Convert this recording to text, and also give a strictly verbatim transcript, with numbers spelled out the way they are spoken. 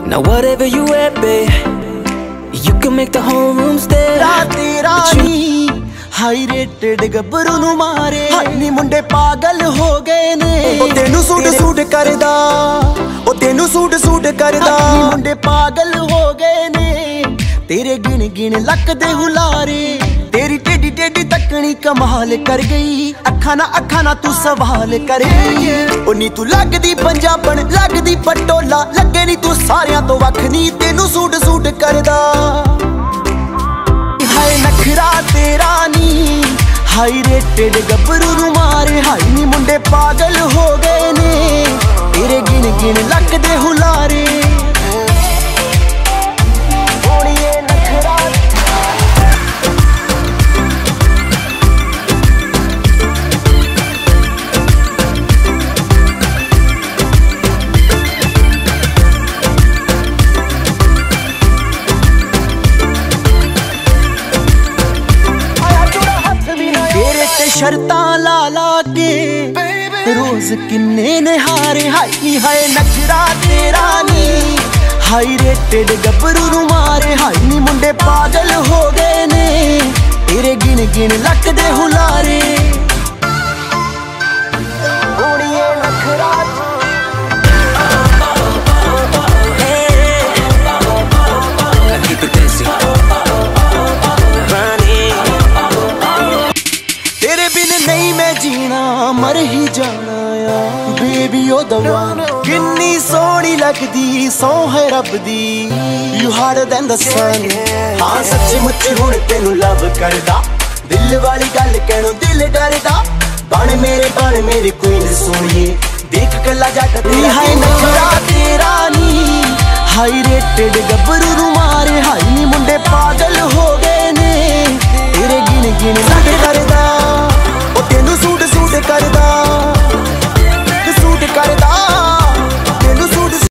Now whatever you wear, babe, you can make the whole room stay. तेरा नी high rated गब्बरू नू मारे नी मुंडे पागल हो गए ने ओ तेनू सूट सूट करदा ओ तेनू सूट सूट करदा नी मुंडे पागल हो गए ने तेरे गिन गिन लक दे हुलारे तेरी टेडी टेडी तकनी कमाल कर गई अखा ना अखा ना तू सवाल कर गई ओ नी तू लगदी पंजाबन लगदी पटोला लगे नी तू सारियां तो वख नी तेनू सूट सूट करदा हाय नखरा तेरा नी हाई रेटेड गब्बरू नू मारे हाई नी मुंडे पागल हो गए ने तेरे गिन गिन लक दे हुलारे शर्तां ला ला के रोज किन्ने निहारे हाई हाय नखरा तेरा नी हाई रेटेड गब्बरू नू मारे हाई नी मुंडे पागल हो गए ने तेरे गिन गिन लक दे हुलारे नहीं मैं जीना मर ही जाना या बेबी ओ दवा किन्नी सोहनी लगदी सौ है रब दी you harder than the sun हाँ सच्ची मुच्ची हुण तेनू लव करदा दिल वाली गल कहणों दिल डरदा बन मेरे बन मेरी क्वीन सोहणिए देख कला जट तेरा हाय नखरा तेरा नी हाई रेटेड गब्बरू नू मारे हाई नी मुंडे पागल हो गए ने तेरे गिन गिन